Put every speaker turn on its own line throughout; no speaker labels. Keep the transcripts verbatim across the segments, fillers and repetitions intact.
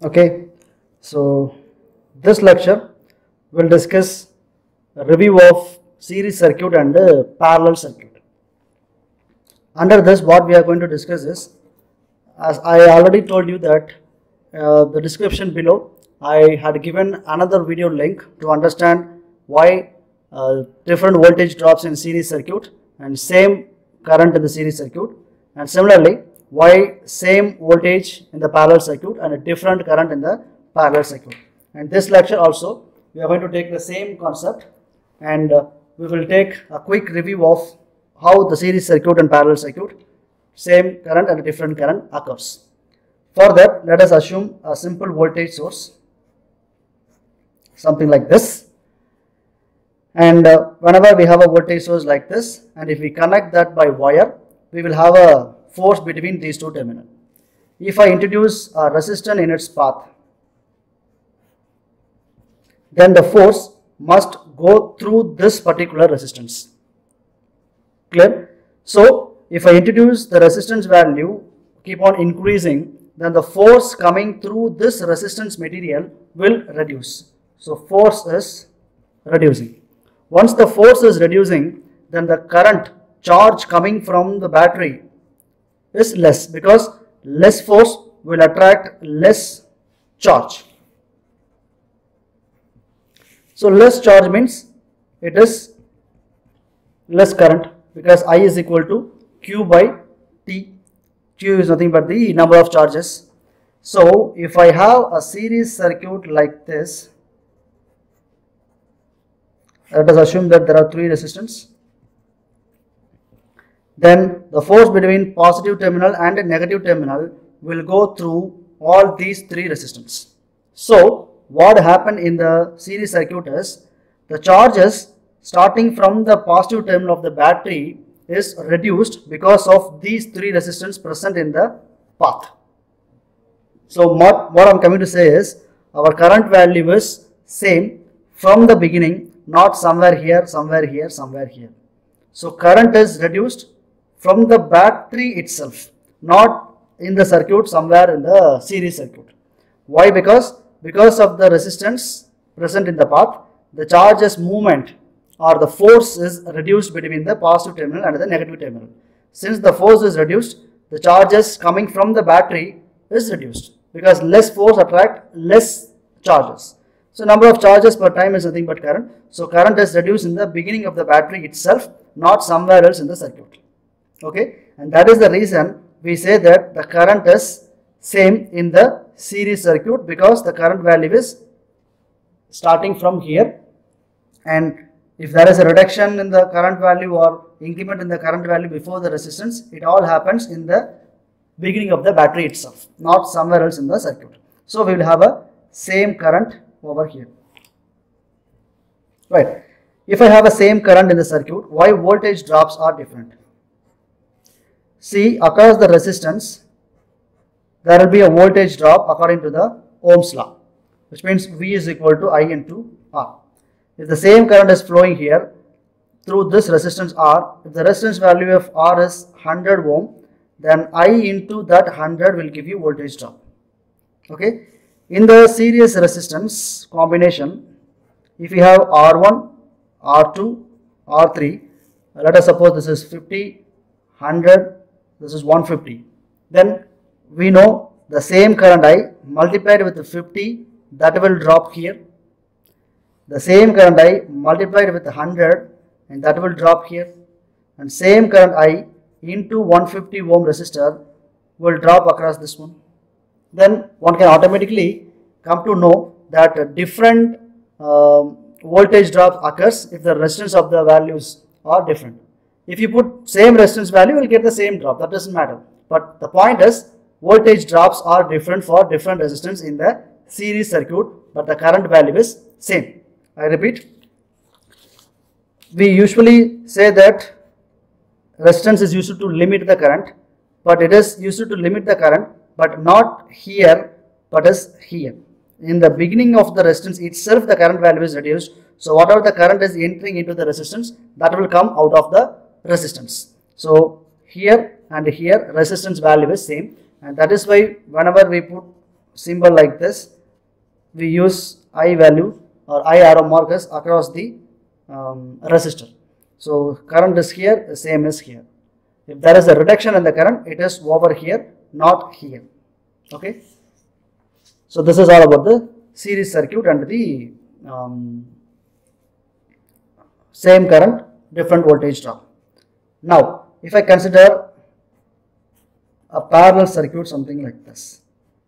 Okay, so this lecture will discuss a review of series circuit and uh, parallel circuit. Under this, what we are going to discuss is, as I already told you that uh, the description below, I had given another video link to understand why uh, different voltage drops in series circuit and same current in the series circuit, and similarly why same voltage in the parallel circuit and a different current in the parallel circuit. And this lecture also we are going to take the same concept, and uh, we will take a quick review of how the series circuit and parallel circuit, same current and a different current occurs. For that, let us assume a simple voltage source, something like this. And uh, whenever we have a voltage source like this, and if we connect that by wire, we will have a force between these two terminals. If I introduce a resistance in its path, then the force must go through this particular resistance. Clear? So, if I introduce the resistance value, keep on increasing, then the force coming through this resistance material will reduce. So, force is reducing. Once the force is reducing, then the current charge coming from the battery is less, because less force will attract less charge. So less charge means it is less current, because I is equal to Q by T. Q is nothing but the number of charges. So if I have a series circuit like this, let us assume that there are three resistors. Then the force between positive terminal and negative terminal will go through all these three resistors. So what happened in the series circuit is, the charges starting from the positive terminal of the battery is reduced because of these three resistors present in the path. So what, what I am coming to say is, our current value is same from the beginning, not somewhere here, somewhere here, somewhere here. So current is reduced from the battery itself, not in the circuit somewhere in the series circuit. Why? Because because of the resistance present in the path, the charge's movement or the force is reduced between the positive terminal and the negative terminal. Since the force is reduced, the charges coming from the battery is reduced, because less force attract less charges. So number of charges per time is nothing but current. So current is reduced in the beginning of the battery itself, not somewhere else in the circuit. Okay, and that is the reason we say that the current is same in the series circuit, because the current value is starting from here, and if there is a reduction in the current value or increment in the current value before the resistance, it all happens in the beginning of the battery itself, not somewhere else in the circuit. So we will have a same current over here. Right. If I have a same current in the circuit, why voltage drops are different? See, across the resistance, there will be a voltage drop according to the Ohms law, which means V is equal to I into R. If the same current is flowing here through this resistance R, if the resistance value of R is one hundred ohm, then I into that one hundred will give you voltage drop. Okay. In the series resistance combination, if you have R one, R two, R three, let us suppose this is fifty, one hundred, this is one hundred fifty, then we know the same current I multiplied with fifty, that will drop here. The same current I multiplied with one hundred, and that will drop here. And same current I into one hundred fifty ohm resistor will drop across this one. Then one can automatically come to know that different um, voltage drop occurs if the resistance of the values are different. If you put same resistance value, you will get the same drop. That doesn't matter. But the point is, voltage drops are different for different resistance in the series circuit, but the current value is same. I repeat, we usually say that resistance is used to limit the current, but it is used to limit the current, but not here, but is here. In the beginning of the resistance itself, the current value is reduced. So whatever the current is entering into the resistance, that will come out of the resistance. So here and here resistance value is same, and that is why whenever we put symbol like this, we use I value or I arrow markers across the um, resistor. So current is here, the same is here. If there is a reduction in the current, it is over here, not here. Okay. So this is all about the series circuit and the um, same current, different voltage drop. Now, if I consider a parallel circuit, something like this.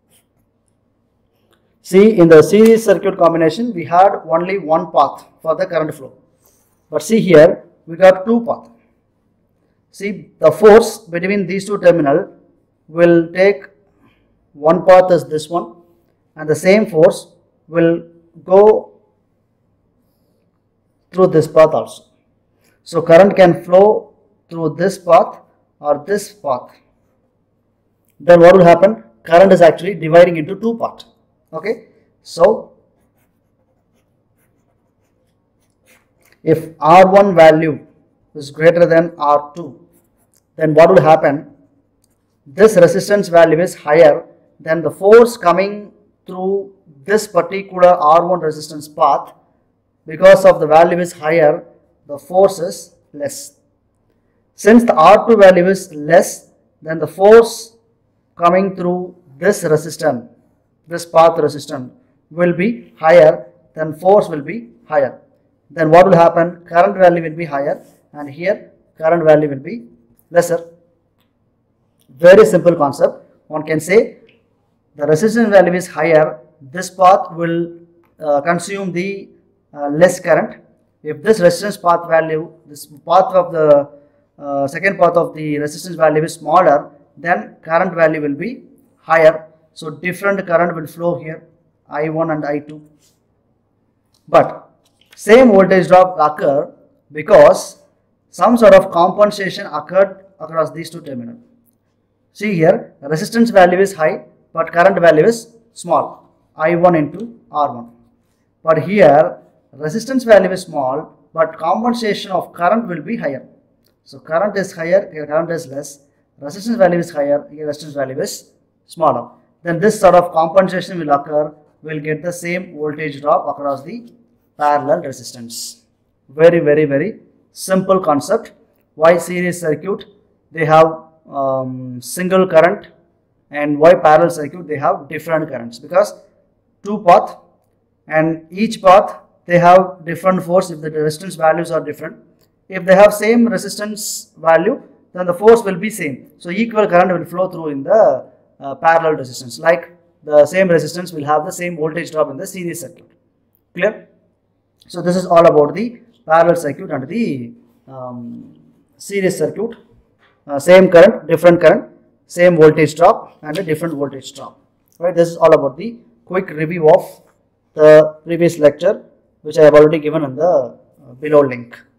See, in the series circuit combination, we had only one path for the current flow. But see here, we got two paths. See, the force between these two terminals will take one path as this one, and the same force will go through this path also. So current can flow through this path or this path. Then what will happen? Current is actually dividing into two parts. Okay. So if R one value is greater than R two, then what will happen? This resistance value is higher than the force coming through this particular R one resistance path. Because of the value is higher, the force is less. Since the R two value is less, then the force coming through this resistance, this path resistance will be higher, then force will be higher. Then what will happen? Current value will be higher, and here current value will be lesser. Very simple concept. One can say the resistance value is higher, this path will uh, consume the uh, less current. If this resistance path value, this path of the uh, second path of the resistance value is smaller, then current value will be higher. So different current will flow here, I one and I two. But same voltage drop occur because some sort of compensation occurred across these two terminals. See here, resistance value is high, but current value is small, I one into R one. But here, resistance value is small, but compensation of current will be higher. So current is higher, here current is less. Resistance value is higher, here resistance value is smaller. Then this sort of compensation will occur, will get the same voltage drop across the parallel resistance. Very, very, very simple concept. Why series circuit? They have um, single current, and why parallel circuit? They have different currents, because two path, and each path they have different force if the resistance values are different. If they have same resistance value, then the force will be same. So equal current will flow through in the uh, parallel resistance. Like the same resistance will have the same voltage drop in the series circuit. Clear? So this is all about the parallel circuit and the um, series circuit. Uh, same current, different current, same voltage drop and a different voltage drop. Right? This is all about the quick review of the previous lecture, which I have already given in the uh, below link.